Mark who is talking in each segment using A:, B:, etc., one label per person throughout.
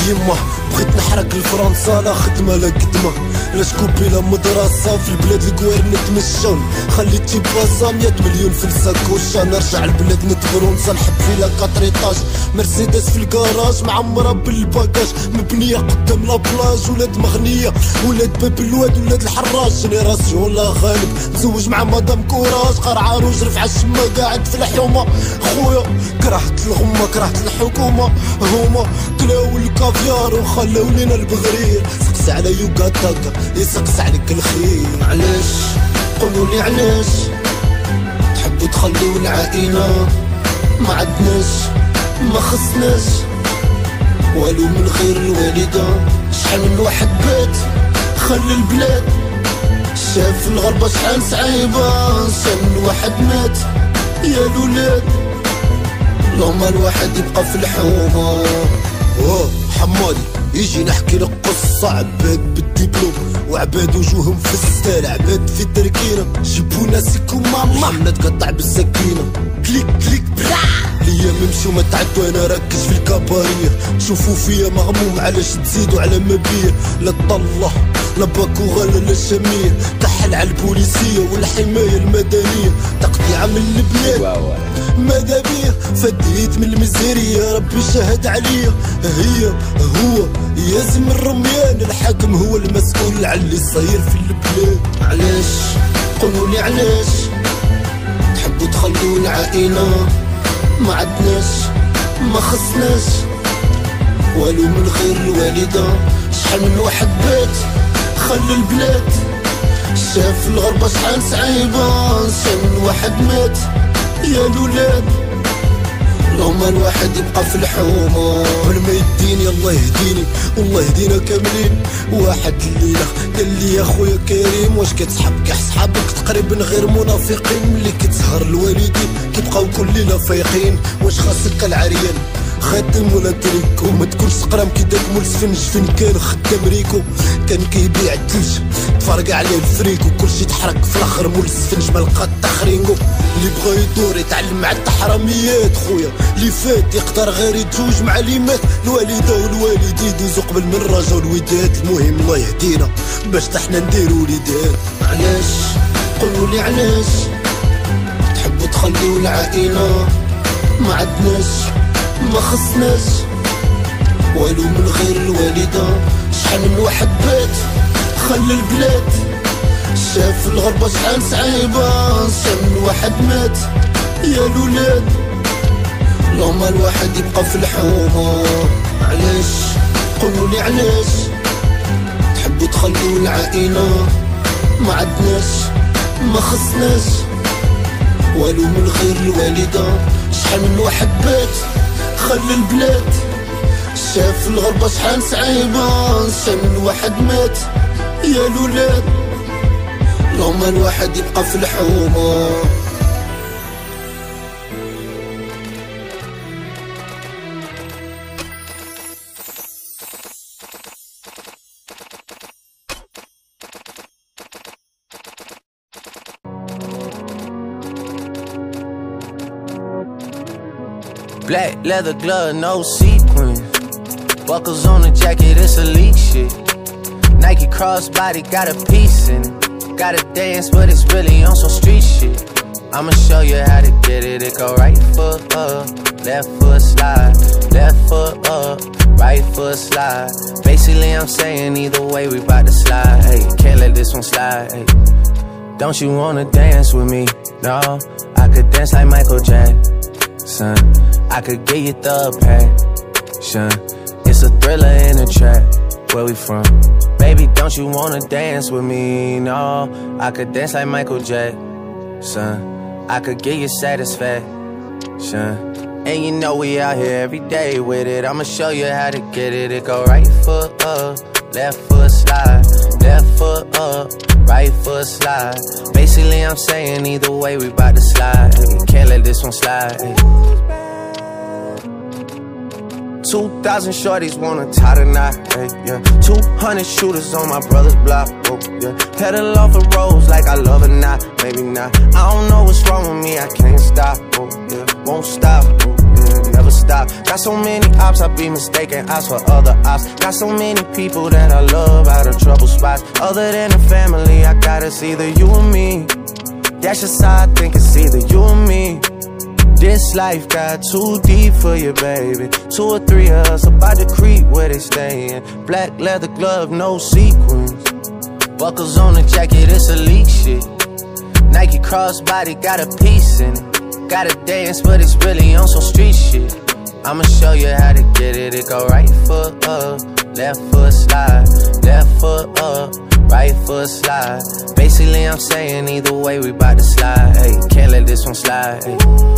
A: يما بغيت نحرق لفرنسا، لا خدمة لا قدمة، لا شكوبي لا مدرسة، في البلاد الكوير نتمشون، خليتي بازا 100 مليون في الساكوشة، نرجع البلاد نتفرونسا، نحب فيلا 4 ايطاج، مرسيدس في الكراج معمرة بالباكاج، مبنية قدام لابلاج، ولاد مغنية ولاد باب الواد ولاد الحراج، جينيراسيون لا غالب، مزوج مع مدام كوراج، قرعة روج رفع الشمة قاعد في الحومة، خويا كرهت الغمة كرهت الحكومة، هما كلاو الكافيار وخلاو لينا البغرير، سقس على يوغاتاكا يسقس عليك الخير. علاش قولولي علاش تحبوا تخليو العائلة، ما عدناش ما خصناش والو من غير الوالدة، شحال من واحد بات خلى البلاد، شاف الغربة شحال صعيبة، شحال من واحد مات يا الولاد، لوما الواحد يبقى في الحومة. حمادي يجي نحكي لك قصة، عباد بالدبلوم وعباد وجوههم في الستال، عباد في التركينة جيبو ناسكم ماما، محمد قطع بالسكينة كليك كليك برا، الايام يمشيو ما تعدوا، انا ركز في الكبارير، تشوفوا فيا مغموم علاش تزيدوا على ما بيه، لا طله لا باكوغالا لا شمير، كحل على البوليسية والحماية المدنية، تقطيع من البلاد ماذا بيه، فديت من المزيرية ربي شهد عليا، هي هو يازم الرميان، الحاكم هو المسؤول على اللي صاير في البلاد. علاش قولولي علاش تحبوا تخليو العائلة، ما عدناش ما خصناش والو من غير الوالدة، شحال من واحد بات خلى البلاد، شاف الغربة شحال صعيبة، شحال من واحد مات يا الولاد، لوما الواحد يبقى في الحومة. قبل ما يديني الله يهديني والله يهدينا كاملين، واحد الليلة قال لي يا خويا كريم واش كتسحب كاع صحابك تقريبا غير منافقين، ملي كتسهر الوالدين كيبقاو كل ليلة فايقين، واش خاصك العريان خاتم ولا تريكو، ما تكونش سقرام كي داك مول سفنج فين كان خدام ريكو، كان كيبيع الثلج تفرقع عليه الفريكو، كلشي تحرق في الاخر مول السفنج ما لقى التخرينكو، اللي بغا يدور يتعلم مع التحرميات، خويا اللي فات يقدر غير يتزوج مع اللي مات، الوالده والوالد يدوزو قبل من الرجا والوداد، المهم الله يهدينا باش حنا نديرو وليدات. علاش قولولي علاش تحبوا تخليو العائله، ما عدناش ما خصناش والو من غير الوالدة، شحال من واحد بات خلى البلاد، شاف الغربة شحال صعيبة، شحال من واحد مات يا الولاد، لوما الواحد يبقى في الحومة. علاش قولولي علاش تحبوا تخليو العائلة، ما عدناش ما خصناش والو من غير الوالدة، شحال من واحد بات خلى البلاد، شاف الغربة شحال صعيبة، شحال من واحد مات يا الولاد، لوما الواحد يبقى في الحومة.
B: Black leather glove, no sequin. Buckles on the jacket, it's elite shit. Nike crossbody got a piece in it. Gotta dance, but it's really on some street shit. I'ma show you how to get it. It go right foot up, left foot slide, left foot up, right foot slide. Basically I'm saying either way we bout to slide. Hey, can't let this one slide. Hey, don't you wanna dance with me? No, I could dance like Michael Jackson. I could get you the passion. It's a thriller in a trap. Where we from? Baby, don't you wanna dance with me? No, I could dance like Michael Jackson. I could get you satisfaction. And you know we out here every day with it. I'ma show you how to get it. It go right foot up, left foot slide, left foot up, right foot slide. Basically I'm saying either way we bout to slide. Can't let this one slide. 2,000 shorties wanna tie the knot, hey, yeah. 200 shooters on my brother's block, oh, yeah. Pedal off the roads like I love it, not, maybe not. I don't know what's wrong with me, I can't stop, oh, yeah. Won't stop, oh, yeah, never stop. Got so many ops, I be mistaken ops for other ops. Got so many people that I love out of trouble spots. Other than the family, I got it's either you or me. That's just how I think, it's either you or me. This life got too deep for you, baby. 2 or 3 of us about to creep where they stayin'. Black leather glove, no sequins. Buckles on the jacket, it's elite shit. Nike crossbody got a piece in it. Gotta dance, but it's really on some street shit. I'ma show you how to get it. It go right foot up, left foot slide, left foot up, right foot slide. Basically I'm saying either way we bout to slide. Hey, can't let this one slide. Hey.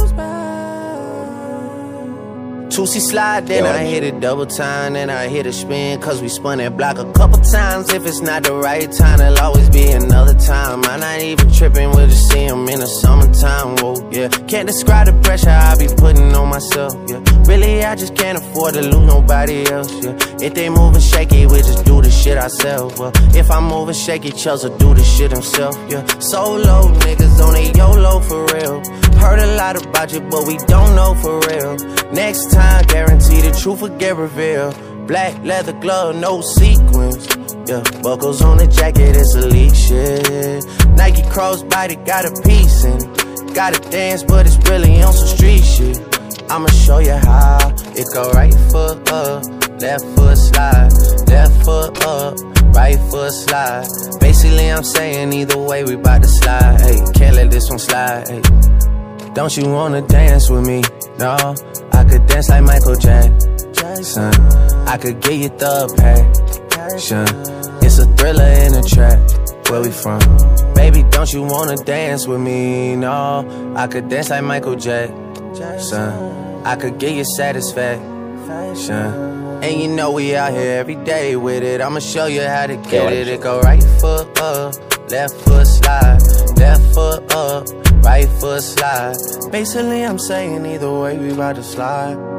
B: 2C slide, then I hit it double time, then I hit a spin, cause we spun that block a couple times. If it's not the right time, there'll always be another time. I'm not even tripping, we'll just see him in the summertime, whoa, yeah. Can't describe the pressure I be putting on myself, yeah. Really, I just can't afford to lose nobody else, yeah. If they moving shaky, we just do the shit ourselves, well. If I'm moving shaky, Chelsea do the shit himself, yeah. Solo niggas on a YOLO for real. Heard a lot about you, but we don't know for real. Next time, guarantee the truth will get revealed. Black leather glove, no sequins. Yeah, buckles on the jacket, it's elite shit. Nike crossbody got a piece in it. Gotta dance, but it's really on some street shit. I'ma show you how. It go right foot up, left foot slide, left foot up, right foot slide. Basically I'm saying either way we bout to slide. Hey, can't let this one slide. Hey. Don't you wanna dance with me? No, I could dance like Michael Jackson. I could get you the passion. It's a thriller in the trap. Where we from? Baby, don't you wanna dance with me? No, I could dance like Michael Jackson. I could get you satisfaction. And you know we out here every day with it. I'ma show you how to get it. It go right foot up, left foot slide, left foot up, right foot slide. Basically I'm saying either way we bout to slide.